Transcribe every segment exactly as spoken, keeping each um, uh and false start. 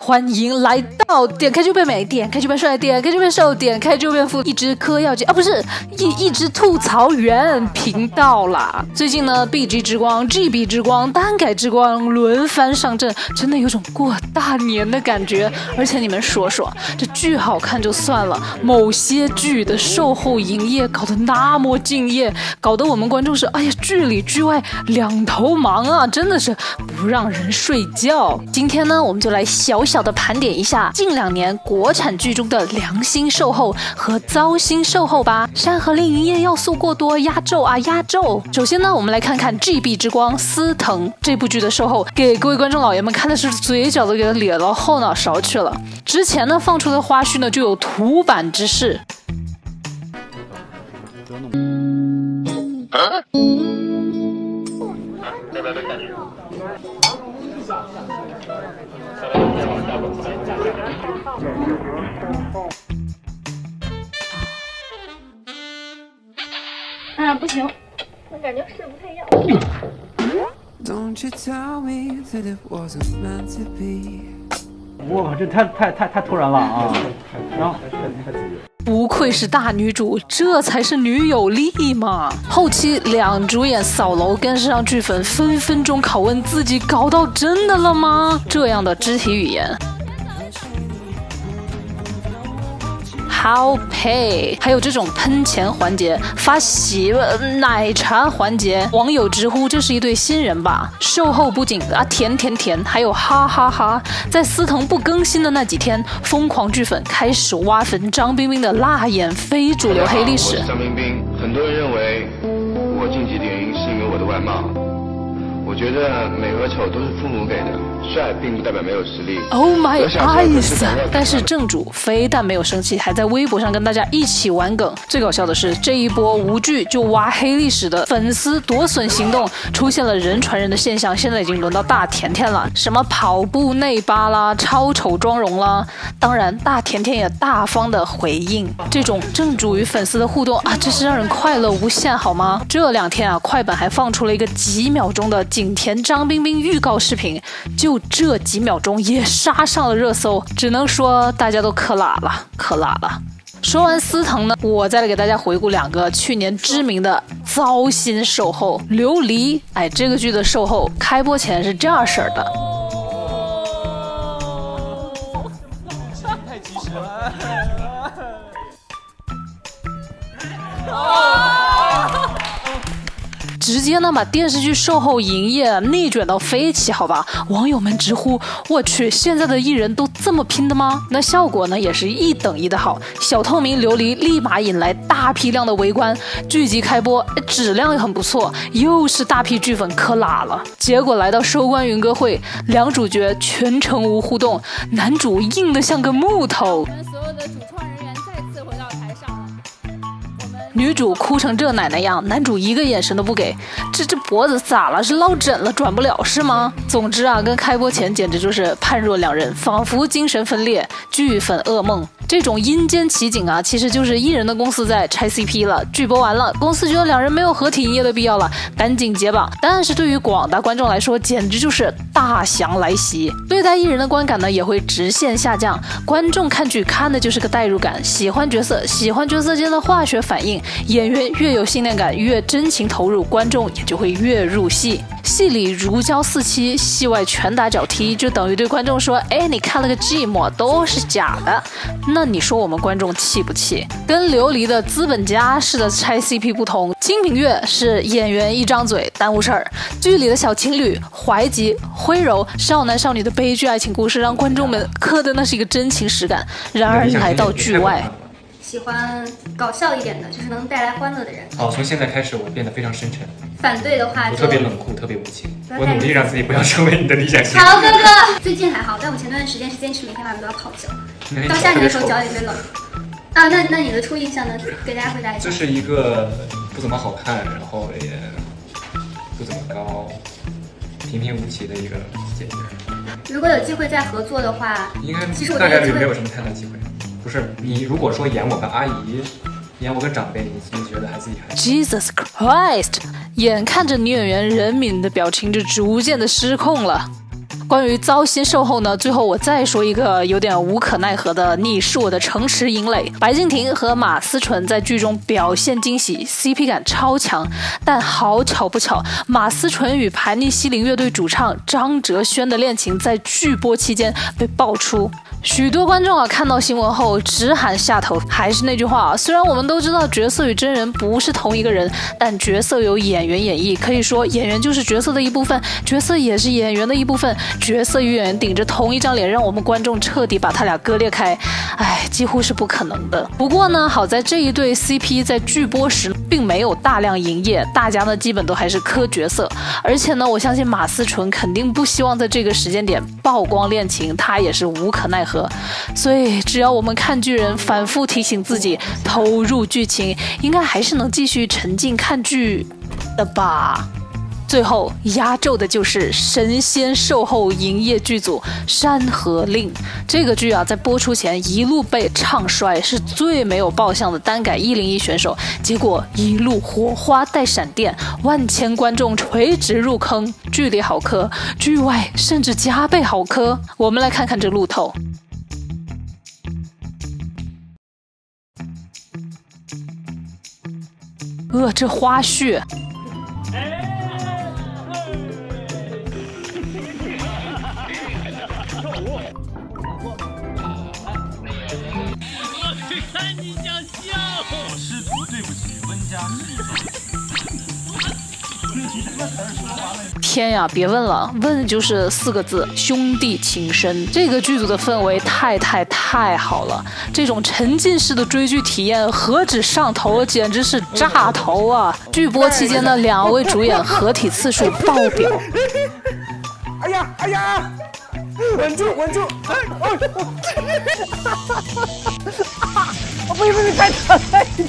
欢迎来到点开就变美，点开就变帅，点开就变瘦，点开就变富，一直嗑药剂啊，不是一一直吐槽源频道啦。最近呢 ，B G 之光、G B 之光、单改之光轮番上阵，真的有种过大年的感觉。而且你们说说，这剧好看就算了，某些剧的售后营业搞得那么敬业，搞得我们观众是哎呀剧里剧外两头忙啊，真的是不让人睡觉。今天呢，我们就来小小的盘点一下近两年国产剧中的良心售后和糟心售后吧。山河令营业要素过多，压轴啊压轴。首先呢，我们来看看 G B 之光司藤这部剧的售后，给各位观众老爷们看的是嘴角都给它咧到后脑勺去了。之前呢放出的花絮呢就有图版之势。啊啊，不行，我感觉是不太一样。 哇，这太太太太突然了啊！然后不愧是大女主，这才是女友力嘛！后期两主演扫楼更是让剧粉分分钟拷问自己搞到真的了吗？这样的肢体语言。How pay， 还有这种喷钱环节、发喜奶茶环节，网友直呼这是一对新人吧。售后不仅啊甜甜甜，还有哈哈哈。在司藤不更新的那几天，疯狂剧粉开始挖坟张彬彬的辣眼非主流黑历史。 我是张彬彬，很多人认为我晋级电影是因为我的外貌，我觉得美和丑都是父母给的，帅并不代表没有实力。 Oh my eyes！ 但是正主非但没有生气，还在微博上跟大家一起玩梗。最搞笑的是，这一波无剧就挖黑历史的粉丝夺笋行动出现了人传人的现象，现在已经轮到大甜甜了，什么跑步内八啦、超丑妆容啦。当然，大甜甜也大方的回应，这种正主与粉丝的互动啊，真是让人快乐无限，好吗？这两天啊，快本还放出了一个几秒钟的景甜张彬彬预告视频，就这几秒钟也杀上了热搜，只能说大家都可辣了，可辣了。说完司藤呢，我再来给大家回顾两个去年知名的糟心售后。琉璃，哎，这个剧的售后开播前是这样式儿的。太及时了。直接呢把电视剧售后营业内卷到飞起，好吧？网友们直呼我去，现在的艺人都这么拼的吗？那效果呢也是一等一的好，小透明琉璃立马引来大批量的围观，剧集开播质量也很不错，又是大批剧粉可辣了。结果来到收官云歌会，两主角全程无互动，男主硬得像个木头。我们所有的主创人员再次回到台上了。女主哭成这奶奶样，男主一个眼神都不给，这这脖子咋了？是落枕了转不了是吗？总之啊，跟开播前简直就是判若两人，仿佛精神分裂，剧粉噩梦。这种阴间奇景啊，其实就是艺人的公司在拆 C P 了。剧播完了，公司觉得两人没有合体营业的必要了，赶紧解绑。但是对于广大观众来说，简直就是大降来袭，对待艺人的观感呢也会直线下降。观众看剧看的就是个代入感，喜欢角色，喜欢角色间的化学反应。演员越有信念感，越真情投入，观众也就会越入戏。戏里如胶似漆，戏外拳打脚踢，就等于对观众说：“哎，你看了个寂寞，都是假的。”那你说我们观众气不气？跟琉璃的资本家式的拆 C P 不同，金瓶月是演员一张嘴耽误事儿，剧里的小情侣怀吉、辉柔少男少女的悲剧爱情故事，让观众们磕的那是一个真情实感。然而来到剧外。 喜欢搞笑一点的，就是能带来欢乐的人。 好，从现在开始我变得非常深沉。 反对的话就， 我特别冷酷，特别无情。我努力让自己不要成为你的理想型。 好，哥哥，最近还好，但我前段时间是坚持每天晚上都要泡脚，到夏天的时候脚也会冷。啊，那那你的初印象呢？给大家回答一下。 这是一个不怎么好看，然后也不怎么高，平平无奇的一个姐姐。 如果有机会再合作的话， 应该其实我大概率没有什么太大机会。不是你如果说演我跟阿姨，演我跟长辈，你你觉得还自己还 ？Jesus Christ！ 眼看着女演员任敏的表情就逐渐的失控了。 关于糟心售后呢，最后我再说一个有点无可奈何的，你是我的城池营垒。白敬亭和马思纯在剧中表现惊喜 ，C P 感超强，但好巧不巧，马思纯与盘尼西林乐队主唱张哲轩的恋情在剧播期间被爆出。许多观众啊看到新闻后直喊下头。还是那句话啊，虽然我们都知道角色与真人不是同一个人，但角色由演员演绎，可以说演员就是角色的一部分，角色也是演员的一部分。角色与演员顶着同一张脸，让我们观众彻底把他俩割裂开，哎，几乎是不可能的。不过呢，好在这一对 C P 在剧播时并没有大量营业，大家呢基本都还是磕角色。而且呢，我相信马思纯肯定不希望在这个时间点曝光恋情，他也是无可奈何。所以只要我们看剧人反复提醒自己投入剧情，应该还是能继续沉浸看剧的吧。最后压轴的就是神仙售后营业剧组《山河令》。这个剧啊，在播出前一路被唱衰，是最没有爆相的单改一零一选手，结果一路火花带闪电，万千观众垂直入坑，剧里好磕，剧外甚至加倍好磕。我们来看看这路透。呃，这花絮。 师徒对不起，温家天呀，别问了，问就是四个字：兄弟情深。这个剧组的氛围太太太好了，这种沉浸式的追剧体验何止上头，简直是炸头啊！剧播期间呢，两位主演合体次数爆表。 哎呀哎呀！稳住稳住！哎哦！我不不不，太疼太疼！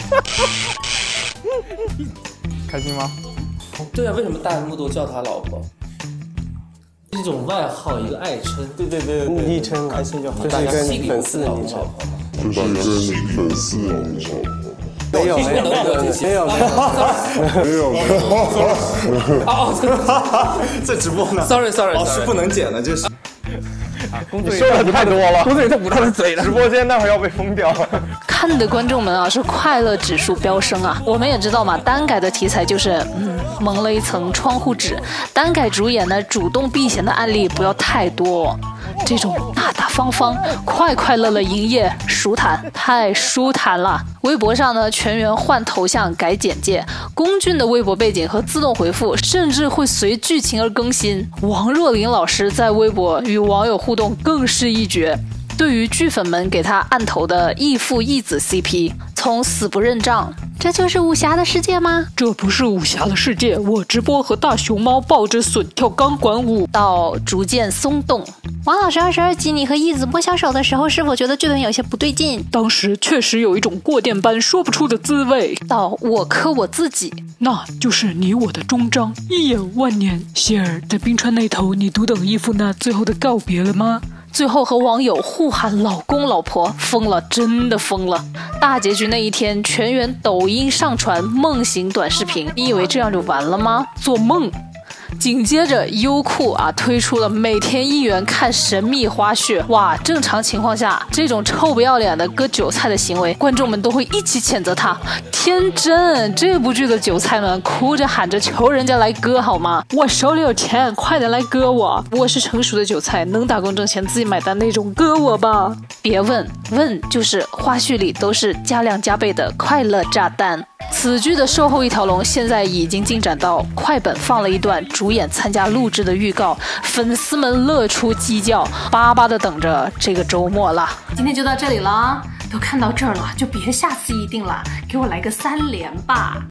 开心吗？ 对啊，为什么大幕都叫他老婆？一种外号，一个爱称。 对对对对，昵称开心就好。 大家跟心里粉丝的昵称。 就是跟粉丝的昵称。 没有没有没有没有没有没有。 哦， 这直播呢 ？Sorry Sorry， 老师不能剪的，就是。 你说的太多了， 工作也太捂他的嘴了。直播间待会儿要被封掉。 看的观众们啊，是快乐指数飙升啊！我们也知道嘛，单改的题材就是嗯蒙了一层窗户纸，单改主演呢主动避嫌的案例不要太多。这种大大方方、快快乐乐营业，舒坦，太舒坦了。微博上呢，全员换头像、改简介，龚俊的微博背景和自动回复甚至会随剧情而更新。王若琳老师在微博与网友互动更是一绝。对于剧粉们给他按头的义父义子 C P， 从死不认账，这就是武侠的世界吗？这不是武侠的世界，我直播和大熊猫抱着笋跳钢管舞，到逐渐松动。 王老师，二十二集你和义子摸小手的时候，是否觉得剧本有些不对劲？ 当时确实有一种过电般说不出的滋味。到我磕我自己，那就是你我的终章，一眼万年。谢尔在冰川那头，你独等义父那最后的告别了吗？最后和网友互喊老公老婆，疯了，真的疯了。大结局那一天，全员抖音上传梦醒短视频，你以为这样就完了吗？做梦。紧接着优酷啊推出了每天一元看神秘花絮。哇，正常情况下这种臭不要脸的割韭菜的行为，观众们都会一起谴责他天真。这部剧的韭菜们哭着喊着求人家来割好吗？我手里有钱，快点来割我，我是成熟的韭菜，能打工挣钱自己买单那种，割我吧。别问，问就是花絮里都是加量加倍的快乐炸弹。此剧的售后一条龙现在已经进展到快本放了一段主演参加录制的预告，粉丝们乐出鸡叫，巴巴的等着这个周末了。今天就到这里了，都看到这儿了，就别下次一定了，给我来个三连吧。